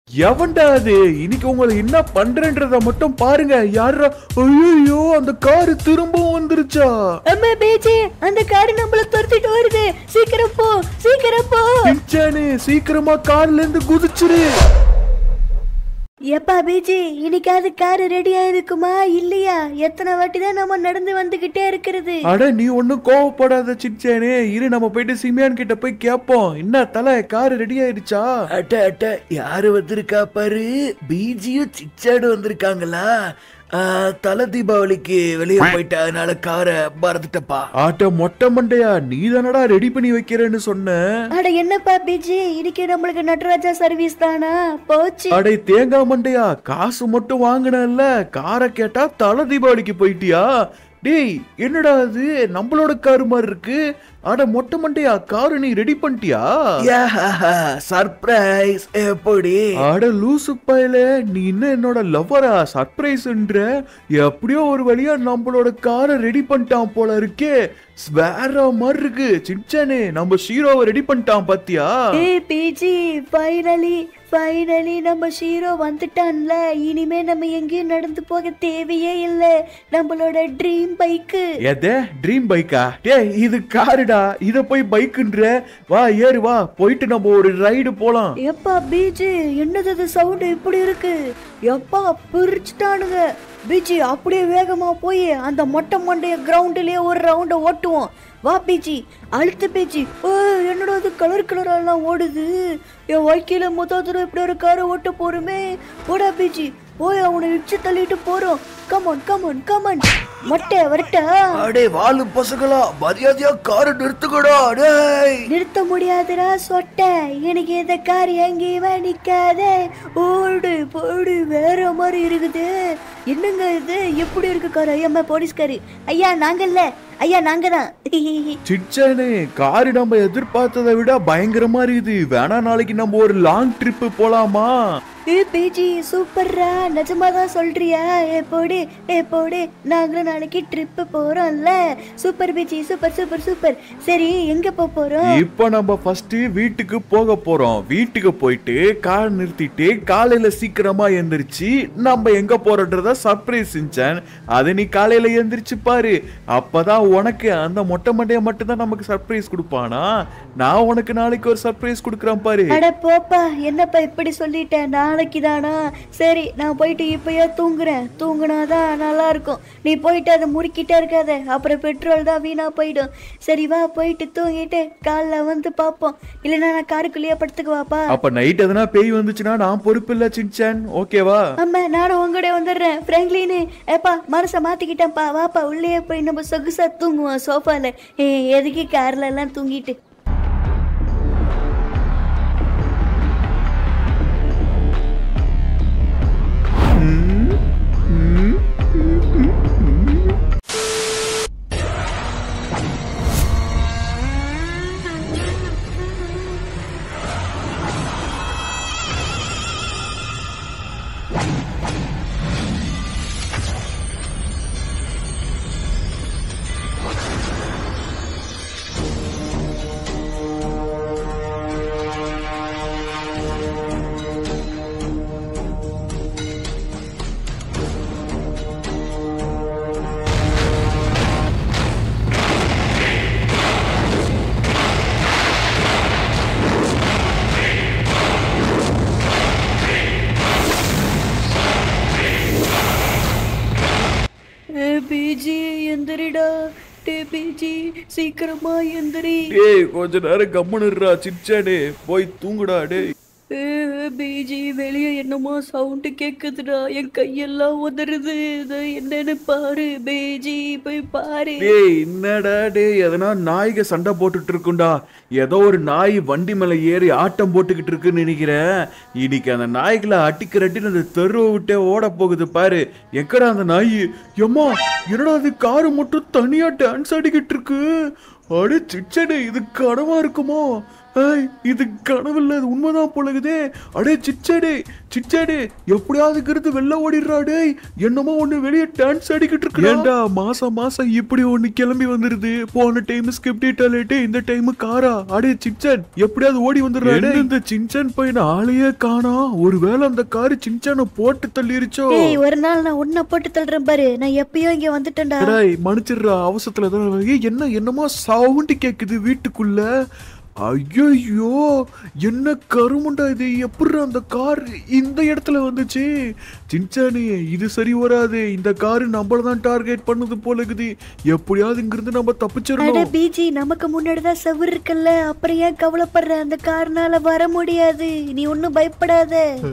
எவன்டா அது? இன்னைக்கு உங்களை என்ன பண்றேன்றத மட்டும் பாருங்க. யாரா? ஐயோ, அந்த காரு திரும்பவும் வந்துருச்சா? அம்மா பேச்சி, அந்த காரு நம்மள துரத்திட்டு வருது. சீக்கிரம் போ, சீக்கிரம் போ. சின்சானே, சீக்கிரமா கார்ல இருந்து குதிச்சிரு. எப்பா பேச்சி, இன்னைக்காவது காரு ரெடியா இருக்குமா இல்லையா? எத்தனை வாட்டி தான் நம்ம நடந்து வந்துகிட்டே இருக்கிறது. அட நீ ஒன்னும் கோவப்படாத சின்சானே. இரு, நம்ம போயிட்டு சிமியான் கிட்ட போய் கேப்போம். என்ன தலை, காரு ரெடி ஆயிடுச்சா? அட்ட யாரு வந்திருக்கா பாரு. பிஜியும் சிச்சாடு வந்திருக்காங்களா? தலை தீபாவளிக்கு வெளியே போயிட்டா, அதனால காரை மறந்துட்டப்பா. ஆட்ட மொட்டை மண்டையா, நீ தானடா ரெடி பண்ணி வைக்கிறேன்னு சொன்ன. அட என்னப்பா பிஜி, இன்னைக்கு நம்மளுக்கு நடராஜா சர்வீஸ் தானா? போச்சு. அடே தேங்காய் மண்டையா, காசு மட்டும் வாங்கினல்ல, காரை கேட்டா தலை தீபாவளிக்கு போயிட்டியா? டேய், என்னடா அது நம்மளோட காரு மாதிரி இருக்கு. அட மொட்டை மண்டையா, காரு நீ ரெடி பண்ணிட்டியா? சர்ப்ரைஸ் எப்படி? அட லூசு பயல, நீ இன்னும் என்னோட லவ்வரா? சர்ப்ரைஸ்ன்ற எப்படியோ ஒரு வழியா நம்மளோட காரை ரெடி பண்ணிட்டான் போல இருக்கே. வேற மாதிரி இருக்கு. சின்சானே, நம்ம ஷீரோவை ரெடி பண்ணிட்டான் பாத்தியா? ஏய் பிஜி, ஃபைனலி நம்ம ஷீரோ வந்துட்டான்ல. இனிமே நம்ம எங்கேயும் நடந்து போக தேவையே இல்ல. நம்மளோட ட்ரீம் பைக்கு. எது ட்ரீம் பைக்கா? டேய், இது காருடா, இத போய் பைக்குன்ற. வா ஏறு, வா போயிட்டு நம்ம ஒரு ரைடு போலாம். எப்பா பிஜி, என்னது அது சவுண்ட் இப்படி இருக்கு? எப்பா பிரிச்சுட்டானுங்க. பிஜி, அப்படியே வேகமா போய் அந்த மொட்டை மண்டைய கிரவுண்ட்லயே ஒரு ரவுண்ட ஓட்டுவோம். வா பிஜி, அழுத்து பிஜி. ஓ, என்னோட அது கலர் கலரெல்லாம் ஓடுது. என் வாழ்க்கையில முதல் தடவை இப்படி ஒரு காரை ஓட்ட போறோமே. போடா பிஜி, போய் அவனை இடிச்சு தள்ளிட்டு போறோம். Come on come on come on. மொட்டை வரட்டா? அடே வாலு பசங்களா, மரியாதையா காரை நிறுத்துக்கடா. டேய், நிறுத்த முடியாதுடா சொட்ட. எனக்கு இந்த கார் எங்கேயுமே நிக்காத. ஓடு போடு, வேற மாதிரி இருக்குது. என்னங்க இது, எப்படி இருக்கு கார்? ஐயா போலீஸ்காரு. ஐயா நாங்கல்ல, ஐயா நாங்க தான். சின்சானே, காரு நம்ம எதிர்பார்த்ததை விட பயங்கரமா இருக்குது. வேணா நாளைக்கு நம்ம ஒரு லாங் ட்ரிப் போலாமா? பிஜி சூப்பர்ரா, நிஜமாதான் சொல்றியா? போடு நாங்களும் நாளைக்கு ட்ரிப் போறோம்ல. சூப்பர் பிஜி, சூப்பர் சூப்பர் சூப்பர். சரி, எங்க போறோம்? இப்போ நம்ம ஃபர்ஸ்ட் வீட்டுக்கு போக போறோம். வீட்டுக்கு போயிட்டு கார் நிறுத்திட்டு காலையில சீக்கிரமா எந்திரிச்சு நம்ம எங்க போறோன்றத சர்ப்ரைஸ் சின்சான். அதை நீ காலையில எந்திரிச்சு பாரு. அப்பதான் உனக்கு அந்த மொட்டை மண்டைய மட்டும் தான் நமக்கு சர்ப்ரைஸ் கொடுப்பானா? நான் உனக்கு நாளைக்கு ஒரு சர்ப்ரைஸ் கொடுக்குறேன் பாரு. அட போப்பா, என்னப்பா இப்படி சொல்லிட்டேன்? நாளைக்கு தானா? சரி, நான் போயிட்டு இப்பயே தூங்குறேன். தூங்குனாதான் நல்லா இருக்கும். நீ போயிட்டு அதை முறுக்கிட்டே இருக்காத, அப்புறம் பெட்ரோல் தான் வீணா போயிடும். சரி வா, போயிட்டு தூங்கிட்டு காலைல வந்து பாப்போம். இல்லைன்னா நான் காருக்குள்ளேயே படுத்துக்குவாப்பா. அப்ப நைட் எதனா பேய் வந்துச்சுன்னா நான் பொறுப்பு இல்ல சின்சான், ஓகேவா? ஆமா, நானும் உங்கூட வந்துடுறேன். பிராங்க்லின், ஏப்பா மனசை மாத்திக்கிட்டேன்ப்பா. வாப்பா, உள்ளே போய் நம்ம சொகுசா தூங்குவோம் சோஃபால. எதுக்கு கார்ல எல்லாம் தூங்கிட்டு. பிஜி எந்திரிடா. பிஜி சீக்கிரமா எந்திரி. டேய், கொஞ்ச நேரம் கம்முனுறா சின்சானே, போய் தூங்குடா. டேய் பிஜி, வெளியே என்னமோ சவுண்டு கேக்குதுடா. என் கையெல்லாம் உதறுது. இது என்னன்னு பாரு பிஜி, போய் பாரு. டேய், என்னடா டேய், எதனா நாய்க சண்டை போட்டுட்டு இருக்குண்டா. ஏதோ ஒரு நாய் வண்டி மேல ஏறி ஆட்டம் போட்டுக்கிட்டு இருக்குன்னு நினைக்கிறேன். இன்னைக்கு அந்த நாய்களை அட்டிக்கிறட்டின்னு அந்த தெருவை விட்டே ஓட போகுது பாரு. எக்கடா அந்த நாய்? எம்மா, என்னடா அது காரு மட்டும் தனியா டான்ஸ் ஆடிக்கிட்டு இருக்கு? அடே சிச்சனே, இது கனவா இருக்குமோ? இது கனவுல அது உண்மைதான் போலகுதே. அடே சிச்சாடே சிச்சாடே, எப்படியாவது இருந்து வெளில ஓடிடுறாடே. என்னமோ ஒண்ணு வெளியே டான்ஸ் ஆடிக்கிட்டு இருக்கு. ஏண்டா மாசம் மாசம் இப்படி ஒண்ணு கிளம்பி வந்துருது. போன டைம் ஸ்கிப்டி டாய்லெட், இந்த டைம் காரா. அடே சின்சான் எப்படியாவது ஓடி வந்துடுறாடே. இந்த சின்சான் பையன் ஆளையே காணா. ஒருவேளை அந்த காரு சின்சானை போட்டு தள்ளிருச்சோ. ஒரு நாள் நான் உன்னை போட்டு தள்ளுறேன் பாரு. நான் எப்பயோ இங்க வந்துட்டேன்டா. மன்னிச்சிடுறா, அவசரத்துல தான். என்னமோ சவுண்ட் கேக்குது வீட்டுக்குள்ள. ஐயோ என்ன கருமுண்டா இது. எப்படி அந்த கார் இந்த இடத்துல வந்துச்சு? சின்சானே இது சரி வராது. இந்த காரு நம்மளதான் டார்கெட் பண்ணுது போல இருக்குது. எப்படியாவது இங்கிருந்து நம்ம தப்பிச்சிடணும். பிஜி நமக்கு முன்னாடிதான் செவர் இருக்குல்ல, அப்புறம் ஏன் கவலைப்படுற? அந்த கார்னால வர முடியாது. நீ ஒன்னும் பயப்படாத.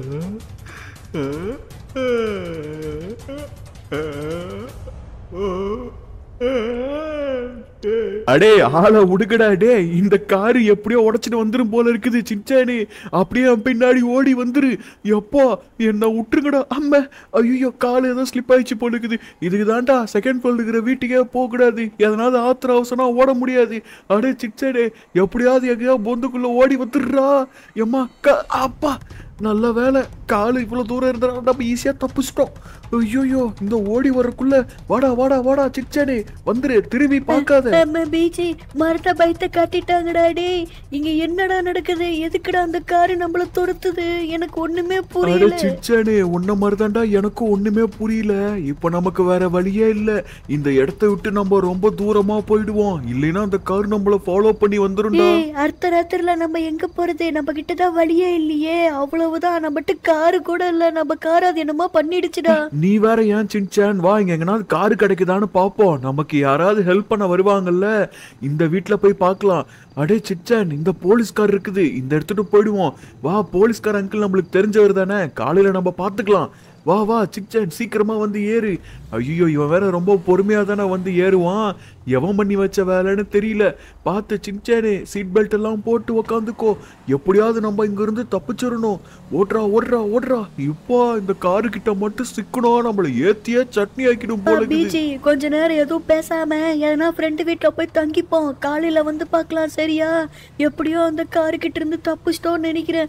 அடே ஆளை உடுக்கடா. டே இந்த காரு எப்படியோ உடைச்சிட்டு வந்துரும் போல இருக்குது. சின்சானே அப்படியே பின்னாடி ஓடி வந்துரு. எப்போ என்ன விட்டுருங்கடா. அம்மா ஐயோ காலு ஏதோ ஸ்லிப் ஆயிடுச்சு போல இருக்குது. இதுக்கு தான்டா செகண்ட் ஃப்ளோர் இருக்கிற வீட்டுக்கே போக கூடாது. எதனால ஆத்திர அவசரமா ஓட முடியாது. அடே சின்சானே எப்படியாவது எங்கேயோ பொந்துக்குள்ள ஓடி வந்துடுறா. எம்மா அப்பா நல்ல வேலை. காலு இவ்வளவு தூரம் இருந்தா நம்ம ஈஸியா தப்பிச்சிட்டோம். ஐயோ இந்த ஓடி வரக்குள்ள வாடா வாடா வாடா சிச்சானே வந்துரு. திரும்பி பார்க்காத. பிஜி மரத்த பயத்தை காட்டிட்டாங்கடா. டே இங்க என்னடா நடக்குது? எதுக்குடா அந்த காரு நம்மள துரத்துது? எனக்கு ஒண்ணுமே புரியல. சிச்சானே உன்ன மாதிரிதான்டா எனக்கும் ஒண்ணுமே புரியல. இப்ப நமக்கு வேற வழியே இல்ல. இந்த இடத்தை விட்டு நம்ம ரொம்ப தூரமா போயிடுவோம். இல்லைன்னா அந்த கார் நம்மள ஃபாலோ பண்ணி வந்துரும்டா. அடுத்த ராத்திரில நம்ம எங்க போறது? நம்ம கிட்டதான் வழியே இல்லையே. அவ்வளவுதான். நம்மகிட்ட காரு கூட இல்ல. நம்ம கார் அது என்னமோ பண்ணிடுச்சுடா. நீ வேற ஏன் சின்சான், வா இங்க எங்கனாவது காரு கிடைக்குதான்னு பாப்போம். நமக்கு யாராவது ஹெல்ப் பண்ண வருவாங்கல்ல, இந்த வீட்டுல போய் பார்க்கலாம். அடே சின்சான் இந்த போலீஸ்கார் இருக்குது, இந்த எடுத்துட்டு போயிடுவோம். வா போலீஸ்கார் அங்கிள் நம்மளுக்கு தெரிஞ்சவர் தானே, காலையில நம்ம பாத்துக்கலாம். வா வா சின்சான் சீக்கிரமா வந்து ஏறு. ஐயோ இவன் வேற ரொம்ப பொறுமையா தானே வந்து ஏறுவான். எவன் பண்ணி வச்ச வேலைன்னு தெரியல. பார்த்து சின்சானே சீட் பெல்ட் எல்லாம் போட்டு உக்காந்துக்கோ. எப்படியாவது நம்ம இங்க இருந்து தப்பிச்சிடணும். ஓடுறா ஓடுறா ஓடுறா. இப்போ இந்த காரு கிட்ட மட்டும் சிக்கணும். நம்மள ஏத்தியே சட்னி ஆக்கிடும் போல. பிஜி கொஞ்ச நேரம் எதுவும் பேசாம ஏன்னா ஃப்ரெண்ட் வீட்டுல போய் தங்கிப்போம். காலையில வந்து பார்க்கலாம் சரியா? எப்படியோ அந்த காரு கிட்ட இருந்து தப்பிச்சிட்டோம்னு நினைக்கிறேன்.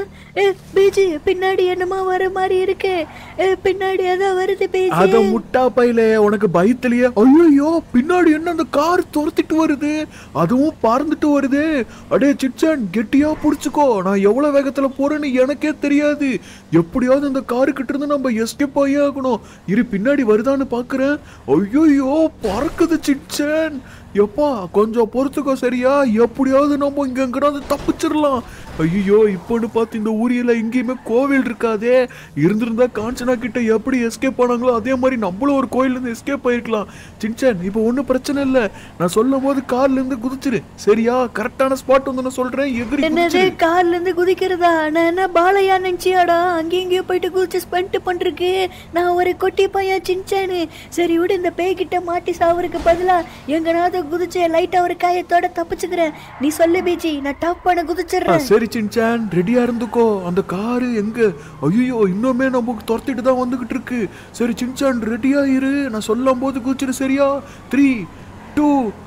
பிஜி பின்னாடி என்னமா வர மாதிரி இருக்கு. பின்னாடி ஏதோ வருது பிஜி. அத முட்டா பையில உனக்கு பயத்திலேயே. ஐயோ பின்னாடி என்ன அந்த கார் துரத்திட்டு வருது, அதுவும் பறந்துட்டு வருது. அடே சின்சான் கெட்டியா புடிச்சுக்கோ. நான் எவ்வளவு வேகத்துல போறேன்னு எனக்கே தெரியாது. எப்படியாவது அந்த காரு கிட்ட இருந்து நம்ம எஸ்கேப் ஆகி ஆகணும். இரு பின்னாடி வருதான்னு பாக்குறேன். ஐயோ பறக்குது சின்சான். எப்பா கொஞ்சம் பொறுத்துக்கோ சரியா? எப்படியாவது நம்ம இங்க எங்கடாவது தப்பிச்சிடலாம். ஐயோ இப்போன்னு பார்த்து இந்த ஊரில் எங்கேயுமே கோவில் இருக்காதே. இருந்திருந்தா காஞ்சனா கிட்ட எப்படி எஸ்கேப் ஆனாங்களோ அதே மாதிரி நம்மளும் ஒரு கோயில்ல இருந்து எஸ்கேப் ஆயிருக்கலாம். சின்சான் இப்போ ஒன்றும் பிரச்சனை இல்லை. நான் சொல்லும் போது கார்ல இருந்து குதிச்சிரு சரியா? கரெக்டான ஸ்பாட் வந்து நான் சொல்றேன். எகிரி என்னது கார்ல இருந்து குதிக்கிறதா? நான் என்ன பாலையா நினைச்சியாடா? அங்கேயும் இங்கேயும் போயிட்டு குதிச்சு ஸ்பெண்ட் பண்றதுக்கு நான் ஒரு கொட்டி பையன் சின்சானு. சரி விடு, இந்த பேய் கிட்ட மாட்டி சாவருக்கு பதிலா எங்கனாவது குதிச்சு லைட்டா ஒரு காயத்தோட தப்பிச்சுக்கிறேன். நீ சொல்லு பிஜி, நான் டாப் பண்ண குதிச்சிடுறேன். சரி சின்சான் ரெடியா இருந்துக்கோ. அந்த காரு எங்க? ஐயோ இன்னுமே நமக்கு துரத்திட்டு தான் வந்துகிட்டு இருக்கு. சரி சின்சான் ரெடியா இரு. நான் சொல்லும் போது குதிச்சிரு சரியா? 3 2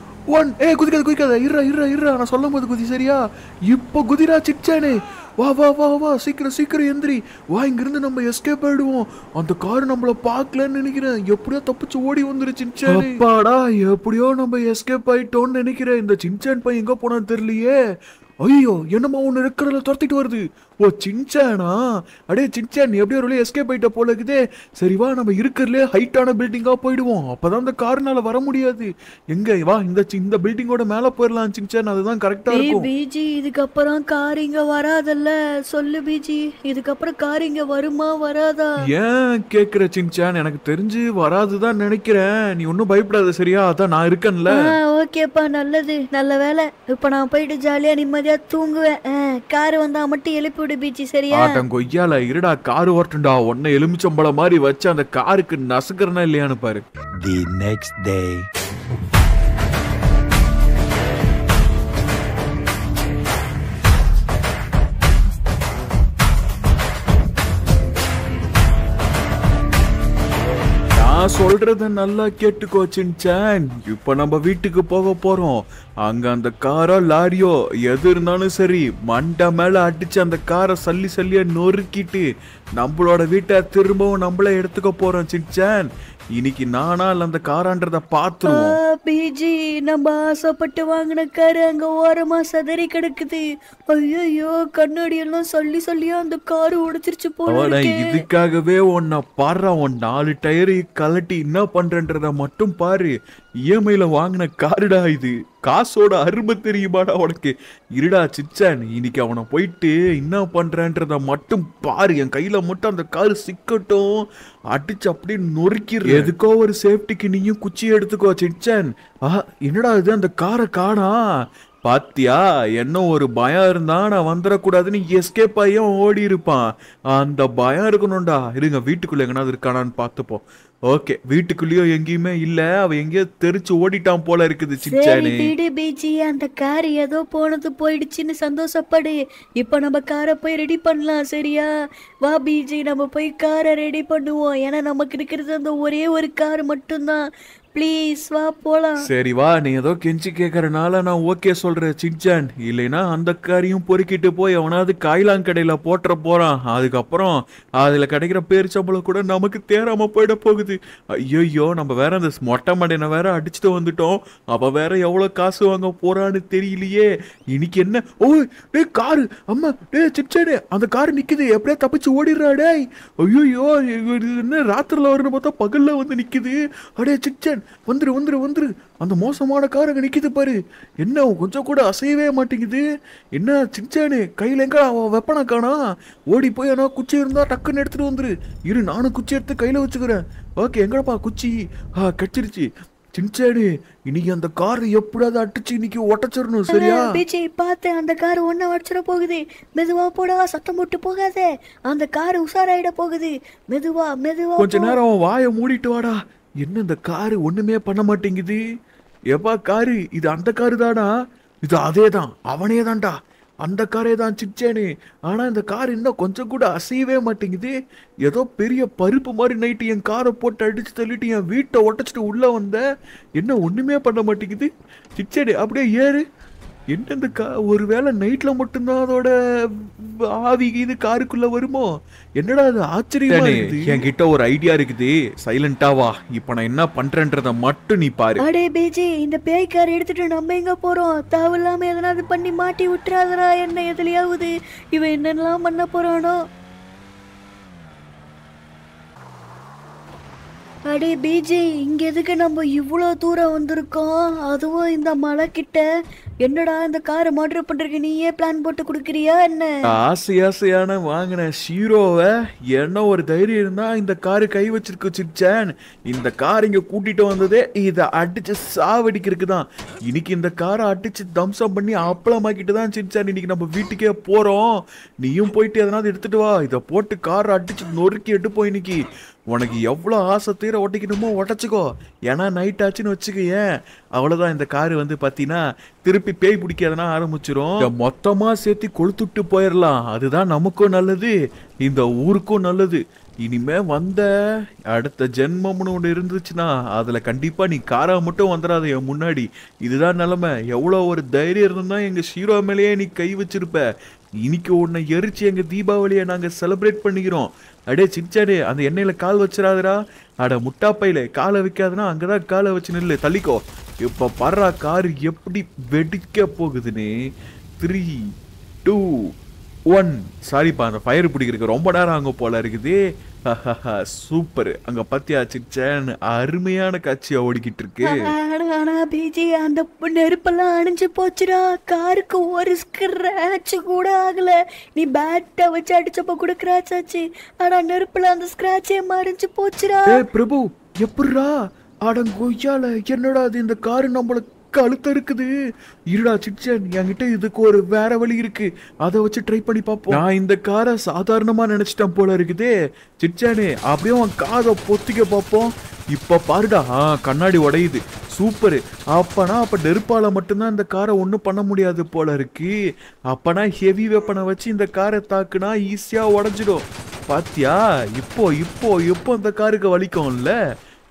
1. குதிக்காத இருறா. நான் சொல்லும் போது குதி சரியா? இப்போ குதிரா சின்சானே. வா வா வா வா சீக்கிரம் எந்திரி. வா இங்கிருந்து நம்ம எஸ்கேப் ஆயிடுவோம். அந்த கார் நம்மள பார்க்கலன்னு நினைக்கிறேன். எப்படியோ தப்பிச்சு ஓடி வந்துரு சின்சான். அப்பாடா எப்படியோ நம்ம எஸ்கேப் ஆயிட்டோம்னு நினைக்கிறேன். இந்த சின்சான் பையன் எங்க போனான்னு தெரியலையே. ஐயோ என்னமா ஒண்ணு இருக்கிறதுல துரத்திட்டு வருது. ஓ சின்சானா? அடே சின்சான் எப்படியோ ஒரு எஸ்கேப் ஆயிட்ட போல இருக்குதே. சரி வா நம்ம இருக்கிறதுலே ஹைட்டான பில்டிங்கா போயிடுவோம். அப்பதான் அந்த கார்னால வர முடியாது. எங்க வா இந்த பில்டிங்கோட மேல போயிடலாம் சின்சான். அதுதான் கரெக்டா இருக்கும். பிஜி இதுக்கப்புறம் கார் இங்க வராதல்ல? சொல்லு பிஜி, இதுக்கப்புறம் கார் இங்க வருமா வராதா? ஏன் கேக்குற சின்சான்? எனக்கு தெரிஞ்சு வராதுதான் நினைக்கிறேன். நீ ஒன்னும் பயப்படாத சரியா? அதான் நான் இருக்கேன்ல. ஓகேப்பா நல்லது, நல்ல வேலை. இப்ப நான் போயிட்டு ஜாலியா நிம்மதியா தூங்குவேன். கார் வந்தா மட்டும் எழுப்பி விடு பிஜி சரியா? ஆட்டம் கொய்யால இருடா. காரு வரட்டும்டா. உன்னை எலுமிச்சம்பழம் மாதிரி வச்சு அந்த காருக்கு நசுக்கிறனா இல்லையான்னு பாரு. The next day. நான் சொல்றத நல்லா கேட்டுக்கோ சின்சான். இப்ப நம்ம வீட்டுக்கு போக போறோம். அங்க அந்த காரோ லாரியோ எது இருந்தாலும் சரி மண்டை மேல அடிச்சு அந்த காரை சல்லி சல்லியா நொறுக்கிட்டு நம்மளோட வீட்டை திரும்பவும் நம்மளே எடுத்துக்க போறோம் சின்சான். இன்னைக்கு நானா இல்ல அந்த காரான்றத பாத்துருவோம். பிஜி, நம்ம ஆசைப்பட்டு வாங்கின காரு அங்க ஓரமா சதறி கிடக்குது. ஐயோ, கண்ணாடி எல்லாம் சொல்லி சொல்லியா அந்த காரு உடைச்சிருச்சு போல அவன இருக்கே. இதுக்காகவே உன்னை பாடுறா. உன் 4 டயரை கலட்டி என்ன பண்றன்றத மட்டும் பாரு. இஎம்ஐல வாங்கின காருடா இது. காசோட அருமை தெரியுமாடா உனக்கு? இருடா சிச்சான், இன்னைக்கு அவனை போயிட்டு என்ன பண்றன்றத மட்டும் பாரு. என் கையில மட்டும் அந்த காரு சிக்கட்டும், அடிச்சு அப்படியே நொறுக்கிடு. எதுக்கோ ஒரு சேஃப்டிக்கு நீயும் குச்சி எடுத்துக்கோ சிச்சான். என்னடா இது, அந்த காரை காணா? பாத்தியா, என்ன ஒரு பயம் இருந்தா நான் வந்துடக்கூடாதுன்னு எஸ்கேப் ஆகியும் ஓடி இருப்பான். அந்த பயம் இருக்கணும்டா. இருங்க, வீட்டுக்குள்ள எங்கனாவது இருக்கானான்னு பார்த்துப்போம். ஓகே, வீட்டுக்குள்ளேயோ எங்கேயுமே இல்ல. அவ எங்கேயோ தெரிச்சு ஓடிட்டான் போல இருக்குது சிச்சானே. விடு பிஜி, அந்த கார் ஏதோ போனது போயிடுச்சுன்னு சந்தோஷப்படு. இப்ப நம்ம காரை போய் ரெடி பண்ணலாம், சரியா? வா பிஜி, நம்ம போய் காரை ரெடி பண்ணுவோம். ஏன்னா நமக்கு இருக்கிறது அந்த ஒரே ஒரு கார் மட்டும்தான். ப்ளீஸ் வா போலாம். சரி வா, நீ ஏதோ கெஞ்சி கேட்கறனால நான் ஓகே சொல்றேன் சின்சான். இல்லைன்னா அந்த காரையும் பொறுக்கிட்டு போய் அவனாவது காய்லாங்கடையில போட்டுற போறான். அதுக்கப்புறம் அதுல கிடைக்கிற பேரிச்சம்பளம் கூட நமக்கு தேராம போயிட போகுது. ஐயோ, நம்ம வேற அந்த மொட்டை மண்டையை வேற அடிச்சுட்டு வந்துட்டோம். அவ வேற எவ்வளவு காசு வாங்க போறான்னு தெரியலையே. இன்னைக்கு என்ன? ஓ டே காரு, அம்மா டே சின்சானே, அந்த காரு நிக்குது. எப்படியா தப்பிச்சு ஓடிடுறா டேய். ஐயோ, என்ன ராத்திரில வரும்னு பார்த்தா பகல்ல வந்து நிக்குது. அடே சின்சான், வந்துரு. அந்த மோசமான கார் அங்க நிக்குது பாரு. என்ன கொஞ்சம் கூட அசையவே மாட்டேங்குது. என்ன சின்சானு, கையில எங்க வெப்பனா காணா? ஓடி போய் ஆனா குச்சி இருந்தா டக்குன்னு எடுத்துட்டு வந்துரு. இரு, நானும் குச்சி எடுத்து கையில வச்சுக்கிறேன். ஓகே, எங்கடப்பா குச்சி? கிடைச்சிருச்சு. சின்சானு, இன்னைக்கு அந்த கார் எப்படியாவது அடிச்சு இன்னைக்கு ஒட்டச்சிடணும், சரியா? பிஜி பார்த்து, அந்த கார் ஒன்ன உடச்சிட போகுது. மெதுவா போடா, சத்தம் போட்டு போகாத. அந்த கார் உஷாராயிட போகுது. மெதுவா கொஞ்ச நேரம் அவன் வாயை மூடிட்டு வாடா. என்ன இந்த காரு ஒண்ணுமே பண்ண மாட்டேங்குது? எப்பா காரு, இது அந்த காரு தானா? இது அதே தான், அவனே தான்டா, அந்த காரே தான் சிச்சேனு. ஆனா இந்த கார் இன்னும் கொஞ்சம் கூட அசையவே மாட்டேங்குது. ஏதோ பெரிய பருப்பு மாதிரி நைட்டு என் காரை போட்டு அடிச்சு தள்ளிட்டு என் வீட்டை ஒட்டச்சிட்டு உள்ள வந்த. என்ன ஒண்ணுமே பண்ண மாட்டேங்குது சிச்சேனு. அப்படியே ஏறு. என்ன இந்த ஒருவேளை நைட்ல மட்டும்தான் அதோட ஆவி இது காருக்குள்ள வருமோ? என்னடா அது ஆச்சரியமா இருக்குது. என்கிட்ட ஒரு ஐடியா இருக்குது, சைலண்டா வா. இப்ப நான் என்ன பண்றேன்றத மட்டும் நீ பாரு. அடே பிஜி, இந்த பேய் கார் எடுத்துட்டு நம்ம எங்க போறோம்? தேவையில்லாம எதனாவது பண்ணி மாட்டி விட்டுறாதரா என்ன எதுலயாவது. இவன் என்னெல்லாம் பண்ண போறானோ? அடே பிஜி, இங்க எதுக்கு நம்ம இவ்வளோ தூரம் வந்திருக்கோம்? அதுவும் இந்த மலை கிட்ட. என்னடா இந்த காரை மாடர் பண்றதுக்கு நீயே பிளான் போட்டு கொடுக்குறியா என்ன? ஆசையான வாங்கின ஷீரோவை என்ன ஒரு தைரியம் இருந்தா இந்த காரு கை வச்சிருக்கு சிச்சான். இந்த கார் இங்க கூட்டிட்டு வந்ததே இதை அடிச்சு சாவடிக்கிறதுக்கு தான். இன்னைக்கு இந்த காரை அடிச்சு தம்சம் பண்ணி அப்பளமாக்கிட்டு தான் சிச்சான் இன்னைக்கு நம்ம வீட்டுக்கே போறோம். நீயும் போயிட்டு எதனாவது எடுத்துட்டு வா. இதை போட்டு காரை அடிச்சு நொறுக்கி எடுப்போம் இன்னைக்கு. உனக்கு எவ்வளோ ஆசை தீர ஒட்டிக்கணுமோ ஒட்டச்சிக்கோ. ஏன்னா நைட் ஆச்சுன்னு வச்சுக்க, ஏன் அவ்வளோதான். இந்த காரு வந்து பார்த்தீங்கன்னா திருப்பி பேய் பிடிக்காதனா ஆரம்பிச்சிரும். மொத்தமா சேர்த்து கொளுத்துட்டு போயிடலாம். அதுதான் நமக்கும் நல்லது, இந்த ஊருக்கும் நல்லது. இனிமே வந்த அடுத்த ஜென்மம்னு ஒன்று இருந்துச்சுன்னா அதுல கண்டிப்பா நீ காரா மட்டும் வந்துடாத என் முன்னாடி. இதுதான் நிலைமை. எவ்வளோ ஒரு தைரியம் இருந்தா எங்க ஷீரோ மேலேயே நீ கை வச்சிருப்ப. இன்னைக்கு உன்னை எரிச்சு எங்க தீபாவளியை நாங்க செலிப்ரேட் பண்ணிக்கிறோம். அடே சிச்சாடே, அந்த எண்ணெயில கால் வச்சிடாதரா. அட முட்டாப்பையில காலை வைக்காதுன்னா அங்கதான் காலை வச்சு நில்லு, தள்ளிக்கோ. இப்ப பர்றா காரு எப்படி வெடிக்க போகுதுன்னு. 3, 2, 1. சாரிப்பா, அந்த ஃபயர் பிடிக்கிறதுக்கு ரொம்ப நேரம் அங்க போல இருக்குது. சூப்பர். அங்க பத்தியா சிச்சன், அருமையான காட்சியா ஓடிக்கிட்டு இருக்கு. ஆனா பிஜி, அந்த நெருப்பெல்லாம் அணிஞ்சு போச்சுடா. காருக்கு ஒரு ஸ்கிராட்ச் கூட ஆகல. நீ பேட்டை வச்சு அடிச்சப்ப கூட ஸ்கிராட்ச் ஆச்சு. ஆனா நெருப்புல அந்த ஸ்கிராட்சே மறைஞ்சு போச்சுடா. பிரபு, எப்படிரா? அடங்கொய்யால, என்னடா அது, இந்த காரு நம்மளுக்கு கழுத்த இருக்குது. இருடா சிச்சன், என்கிட்ட இதுக்கு ஒரு வேற வழி இருக்கு. அதை வச்சு ட்ரை பண்ணி பார்ப்போம். நான் இந்த காரை சாதாரணமா நினைச்சிட்டேன் போல இருக்குது. சிச்சானே, அப்படியே அவன் காதை பொத்திக்க பார்ப்போம். இப்ப பாருடா, கண்ணாடி உடையுது. சூப்பரு. அப்ப நெருப்பால மட்டும்தான் இந்த காரை ஒன்றும் பண்ண முடியாது போல இருக்கு. அப்பனா ஹெவி வெப்பனை வச்சு இந்த காரை தாக்குனா ஈஸியா உடஞ்சிடும். பாத்தியா? இப்போ இந்த காருக்கு வலிக்கும்ல.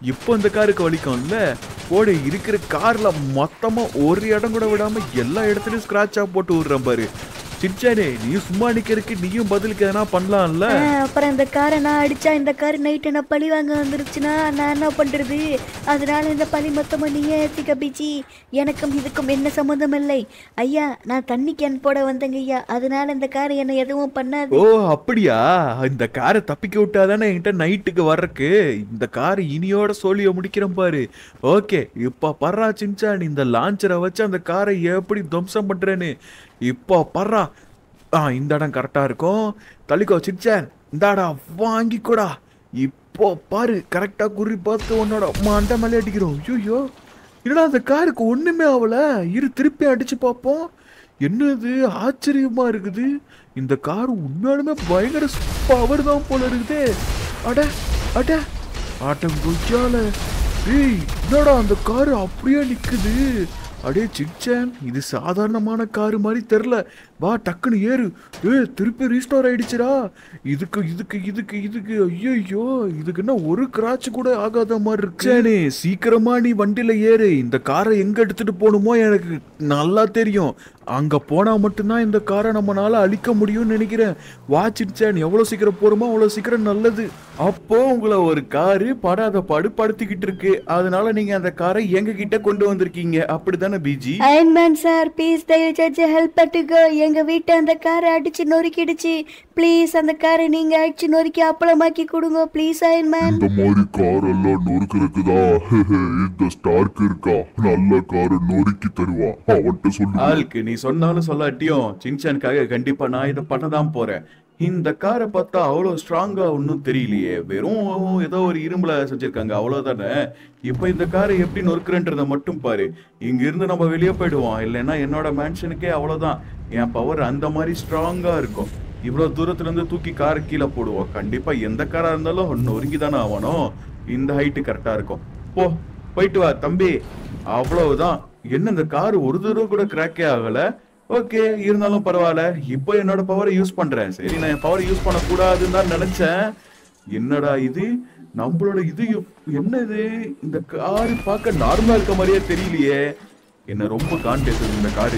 இப்போ இந்த காருக்கு வலிக்கும்ல போடு. இருக்கிற கார்ல மொத்தமா ஒரு இடம் கூட விடாம எல்லா இடத்துலயும் ஸ்கிராட்சா போட்டு விடுறேன் பாரு. சின்சானே நீ சும்மா நிக்கிறதுக்கு நீயும் பதிலுக்கு எதனா பண்ணலாம்ல. அப்புறம் இந்த காரை நான் அடிச்சா இந்த கார் நைட் என்ன பழி வாங்க வந்துருச்சுன்னா நான் என்ன பண்றது? அதனால இந்த பழி மொத்தமா நீயே ஏத்திக்க பிச்சி. எனக்கும் இதுக்கும் என்ன சம்மந்தம் இல்லை ஐயா. நான் தண்ணி கேன் போட வந்தேங்க ஐயா. அதனால இந்த கார் என்ன எதுவும் பண்ணாது. ஓ அப்படியா? இந்த காரை தப்பிக்க விட்டாதானே என்கிட்ட நைட்டுக்கு வர்றக்கு. இந்த கார் இனியோட சோழிய முடிக்கிறேன் பாரு. ஓகே இப்ப பர்றா சின்சான், இந்த லான்ச்சரை வச்சு அந்த காரை எப்படி துவம்சம் பண்றேன்னு இப்போ பர்றா. இந்த இடம் கரெக்டா இருக்கும். தள்ளிக்கோ சின்சான், இந்தாடா வாங்கிக்கோடா. இப்போ பாரு கரெக்டா குறி பார்த்து உன்னோட மண்டை மேலே அடிக்கிறோம். ஐயோ என்னடா அந்த காருக்கு ஒண்ணுமே ஆகல. இரு திருப்பி அடிச்சு பார்ப்போம். என்னது ஆச்சரியமா இருக்குது. இந்த கார் உண்மையாலுமே பயங்கர பவர் தான் போல இருக்குதே. அட அட ஆட்டங்குச்சால. ஏய் என்னடா அந்த காரு அப்படியே நிக்குது. அடே சின்சான், இது சாதாரணமான காரு மாதிரி தெரில. வா டக்குன்னு ஏறு. திருப்பி ரீஸ்டோர் ஆயிடுச்சுடா. இதுக்கு இதுக்கு இதுக்கு இதுக்கு ஐயோ இதுக்கு என்ன ஒரு கிராட்ச் கூட ஆகாத மாதிரி இருக்கு. சீக்கிரமா நீ வண்டியில ஏறு. இந்த காரை எங்க எடுத்துட்டு போகணுமோ எனக்கு நல்லா தெரியும். அங்க போனா மட்டும்தான் இந்த காரை நம்மளால அழிக்க முடியும்னு நினைக்கிறேன். வா சின்சான், எவ்வளவு சீக்கிரம் போறோமோ அவ்வளவு சீக்கிரம் நல்லது. அப்போ உங்களை ஒரு காரு படாத பாடு படுத்திக்கிட்டு இருக்கு. அதனால நீங்க அந்த காரை எங்க கிட்ட கொண்டு வந்திருக்கீங்க அப்படித்தானே பிஜி? அயன்மேன் சார் ப்ளீஸ் தயவு செஞ்சு ஹெல்ப் பண்ணுங்க. எங்க வீட்டை அந்த காரை அடிச்சு நொறுக்கிடுச்சு. ப்ளீஸ் அந்த காரை நீங்க அடிச்சு நொறுக்கி அப்பளமாக்கி கொடுங்க ப்ளீஸ் அயன்மேன். இந்த மாதிரி கார் எல்லாம் நொறுக்கிறதுக்குதா இந்த ஸ்டார்க் இருக்கா. நல்ல காரை நொறுக்கி தருவா. அவன்கிட்ட சொல்லு. ஆளுக்கு நீ சொன்னாலும் சொல்லாட்டியும் சின்சானுக்காக கண்டிப்பா நான் இதை பண்ணதான் போறேன். இந்த காரை பார்த்தா அவ்வளவு ஸ்ட்ராங்கா ஒன்னும் தெரியலையே. வெறும் ஏதோ ஒரு இரும்புல செஞ்சிருக்காங்க அவ்வளவுதானே. இப்ப இந்த காரை எப்படி நொறுக்குறன்றத மட்டும் பாரு. இங்க இருந்து நம்ம வெளியே போயிடுவோம். இல்லைன்னா என்னோட மேன்ஷனுக்கே அவ்வளவுதான். என் பவர் அந்த மாதிரி ஸ்ட்ராங்கா இருக்கும். இவ்வளவு தூரத்துல இருந்து தூக்கி காரை கீழே போடுவோம். கண்டிப்பா எந்த காரா இருந்தாலும் நொறுங்கி தானே ஆகணும். இந்த ஹைட்டு கரெக்டா இருக்கும். போயிட்டு வா தம்பி. அவ்வளவுதான். என்ன இந்த கார் ஒரு தடவை கூட கிராக்கே ஆகல. ஓகே இருந்தாலும் பரவாயில்ல. இப்போ என்னோட பவரை யூஸ் பண்றேன். சரி நான் என் பவரை யூஸ் பண்ண கூடாதுன்னு தான் நினைச்சேன். என்னடா இது நம்மளோட இது என்னது? இந்த காரு பார்க்க நார்மலா இருக்க மாதிரியே தெரியலையே. என்ன ரொம்ப காண்டேசது இந்த காரு.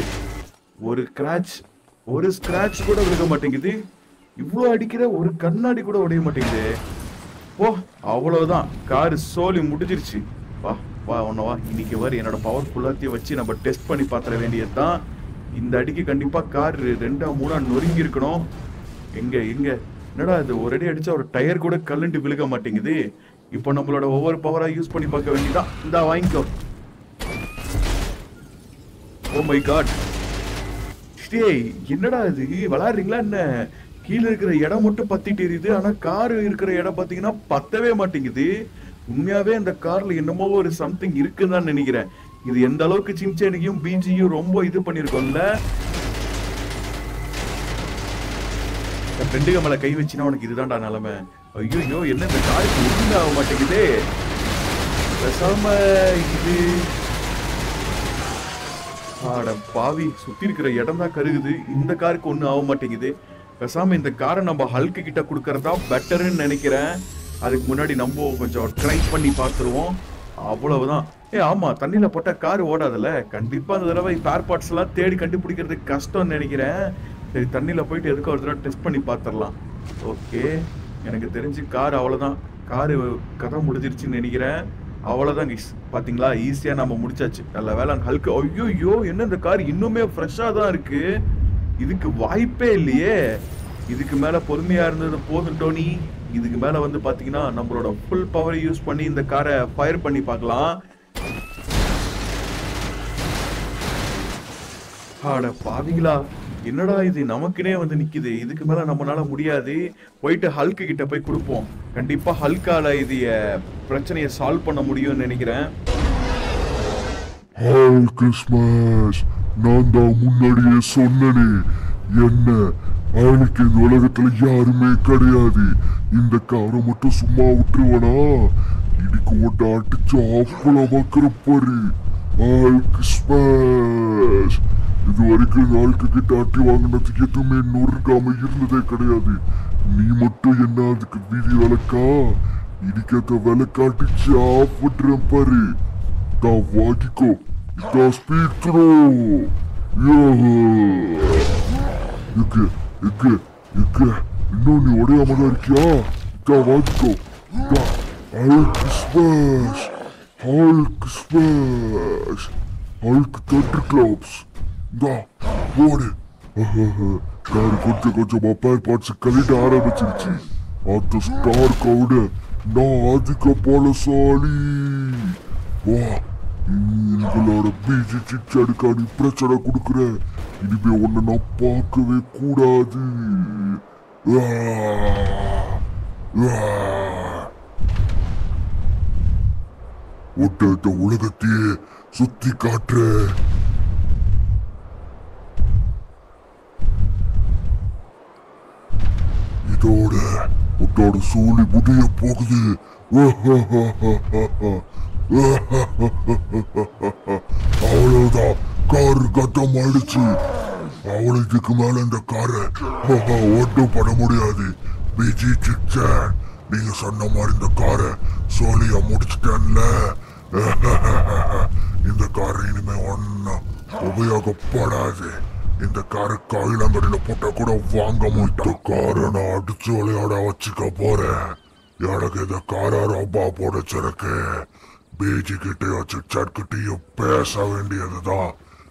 ஒரு ஸ்கிராட்ச் கூட விழுக மாட்டேங்குது. இவ்வளவு அடிக்கிற ஒரு கண்ணாடி கூட உடைய மாட்டேங்குது. அவ்வளவுதான். காரு சோலி முடிஞ்சிருச்சு. வா ஒன்னவா. இன்னைக்கு வர என்னோட பவர் ஃபுல்லாத்தையும் வச்சு நம்ம டெஸ்ட் பண்ணி பார்த்துட வேண்டியதுதான். இந்த அடிக்கு கண்டிப்பா கார் 2-3 நொறுங்கி இருக்கணும். எங்க என்னடா இது ஒரு அடி அடிச்சா ஒரு டயர் கூட கலண்டு விழுக மாட்டேங்குது. இப்போ நம்மளோட ஒவ்வொரு பவரா யூஸ் பண்ணி பார்க்க வேண்டியதான். இந்தா வாங்கிக்கோ. Oh my god. என்னடா இது விளையாடுறீங்களா என்ன? கீழே இருக்கிற இடம் மட்டும் பத்திட்டு எரியுது. ஆனா கார் இருக்கிற இடம் பாத்தீங்கன்னா பத்தவே மாட்டேங்குது. உண்மையாவே அந்த கார்ல என்னமோ ஒரு சம்திங் இருக்குன்னு தான் நினைக்கிறேன். இது எந்த அளவுக்கு சின்சானையும் பிஜியும் ரொம்ப இது பண்ணிருக்கோம்ல. ஃப்ரெண்டுக மேல கை வச்சுனா உனக்கு இதுதான்டா நிலைமை. ஐயோ என்ன இந்த காருக்கு ஒண்ணுமே ஆக மாட்டேங்குதே. பேசாம இது பாவி சுத்தி இருக்கிற இடம் தான் கருகுது. இந்த காருக்கு ஒண்ணும் ஆக மாட்டேங்குது. பேசாம இந்த காரை நம்ம ஹல்க்கு கிட்ட கொடுக்கறதா பெட்டர்ன்னு நினைக்கிறேன். அதுக்கு முன்னாடி நம்ம கொஞ்சம் ட்ரை பண்ணி பார்த்துருவோம். அவ்வளவுதான். ஆமா தண்ணியில போட்டா கார் ஓடாதுல்ல. கண்டிப்பா அந்த தடவை ஸ்பேர் பார்ட்ஸ் எல்லாம் தேடி கண்டுபிடிக்கிறதுக்கு கஷ்டம்னு நினைக்கிறேன். சரி தண்ணியில போயிட்டு எதுக்கு ஒரு தடவை டெஸ்ட் பண்ணி பார்த்துடலாம். ஓகே எனக்கு தெரிஞ்சு கார் அவ்வளவுதான். காரு கதை முடிஞ்சிருச்சுன்னு நினைக்கிறேன். அவ்வளவுதான் கைஸ். பாத்தீங்களா ஈஸியா நம்ம முடிச்சாச்சு. நல்ல வேலை ஹல்க்கு. ஐயோ என்ன இந்த கார் இன்னுமே ஃப்ரெஷ்ஷா தான் இருக்கு. இதுக்கு வாய்ப்பே இல்லையே. இதுக்கு மேல பொறுமையா இருந்தது போதும் டோனி. இதுக்கு மேல வந்து பாத்தீங்கன்னா நம்மளோட ஃபுல் பவர் யூஸ் பண்ணி இந்த காரை ஃபயர் பண்ணி பார்க்கலாம். அட பாவிங்களா என்னடா இது நமக்குனே வந்து நிக்குது. இதுக்கு மேல நம்மளால முடியாது. போயிட்டு ஹல்க்கு கிட்ட போய் கொடுப்போம். கண்டிப்பா ஹல்கால இது பிரச்சனையை சால்வ் பண்ண முடியும்னு நினைக்கிறேன். Hulk smash. நான் தான் முன்னாடியே சொன்னனே. என்ன அவனுக்கு இந்த உலகத்துல யாருமே கிடையாது. இந்த காரை மட்டும் சும்மா விட்டுருவானா? இடிக்கு ஓட்ட அடிச்சு அப்பளமாக்குற பாரு. Hulk smash. இது வரைக்கும் ஹல்க்கு கிட்ட அட்டி வாங்கினதுக்கு எதுவுமே நொறுக்காம இருந்ததே கிடையாது. நீ மட்டும் என்ன அதுக்கு வீதி வளர்க்கா? இதுக்கேத்த வேலை காட்டிச்சு ஆஃப் பண்றேன் பாரு. தான் வாங்கிக்கோ. இதான் ஸ்பீட் த்ரோ. எங்க எங்க எங்க இன்னும் நீ உடையாம தான் இருக்கியா? இதான் வாங்கிக்கோ. Hulk smash, Hulk smash, Hulk thunder claps. போடு. கார் கொஞ்சம் கொஞ்சமா பேர் பார்ட்ஸ் கழிட ஆரம்பிச்சிருச்சு. அந்த ஸ்டார் கவுட நான் அதிக பலசாலி. வா, உங்களோட பிஜி சிச்சடுக்கா நீ பிரச்சனை கொடுக்குற. இனிமே உன்னை நான் பார்க்கவே கூடாது. ஒட்ட இந்த உலகத்தையே சுத்தி காட்டுற. இதோட உன்னோட சூழி முடிய போகுது. அவ்வளவுதான், கார் கட்டம் ஆயிடுச்சு. அவளை இதுக்கு மேல இந்த காரை ஒட்டும் பண்ண முடியாது. பிஜி சிக்சன், நீங்க சொன்ன மாதிரி இந்த காரை சோழியா முடிச்சுட்டேன்ல. இந்த காரை இனிமே ஒன்னும் உபயோகப்படாது. இந்த காரை காயிலங்கடியில போட்டா கூட வாங்க மாட்டேன். காரை நான் அடிச்சு விளையாட வச்சுக்க போறேன். எனக்கு இந்த காரை ரொம்ப பிடிச்சிருக்கு. பிஜி கிட்டையும் சிக்சன் கிட்டையும் பேச வேண்டியதுதான்.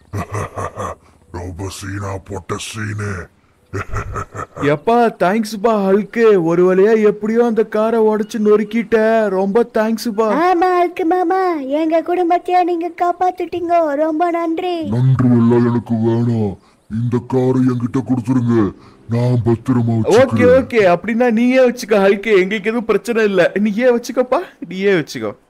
ரொம்ப சீனா போட்ட சீனு. எப்பா தேங்க்ஸ்பா ஹல்க்கு. ஒரு வழியா எப்படியோ அந்த காரை உடைச்சு நொறுக்கிட்ட. ரொம்ப தேங்க்ஸ்பா. ஆமா ஹல்க் மாமா, எங்க குடும்பத்தையே நீங்க காப்பாத்திட்டீங்க. ரொம்ப நன்றி. நன்றி எல்லாம் எனக்கு வேணாம். இந்த காரை என்கிட்ட கொடுத்துருங்க. நான் பத்திரமா ஓகே வச்சுக்கிறேன். ஓகே, அப்படின்னா நீயே வச்சுக்க ஹல்க்கு. எங்களுக்கு எதுவும் பிரச்சனை இல்லை. நீயே வச்சுக்கப்பா, நீயே வச்சுக்கோ.